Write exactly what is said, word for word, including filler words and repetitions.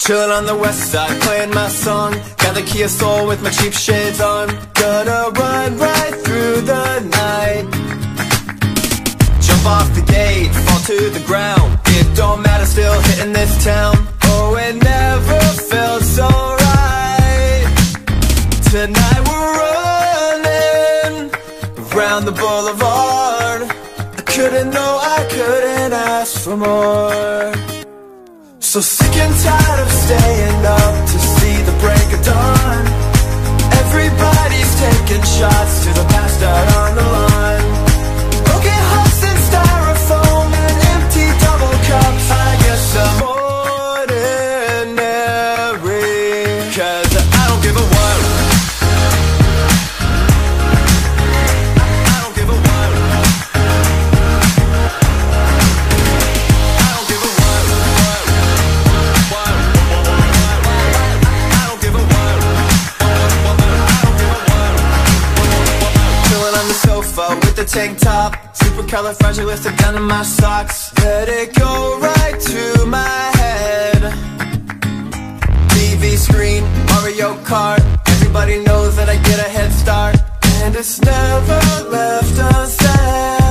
Chillin' on the west side, playing my song. Got the Kia Soul with my cheap shades on. Gonna run right through the night. Jump off the gate, fall to the ground. It don't matter, still hitting this town. Oh, it never felt so right. Tonight we're running around the boulevard. I couldn't know, I couldn't ask for more. So sick and tired of staying up to see the break of dawn. Everybody's taking shots to the past out on the line. Broken hearts and styrofoam and empty double cups. I guess I'm ordinary, 'cause I don't give a what. I don't give a what. I don't give a what. I don't give a what. Chilling on the sofa with the tank top, supercalifragilistic down in my socks. Let it go right to my head. T V screen, Mario Kart. Everybody knows that I get a head start, and it's never left unsaid.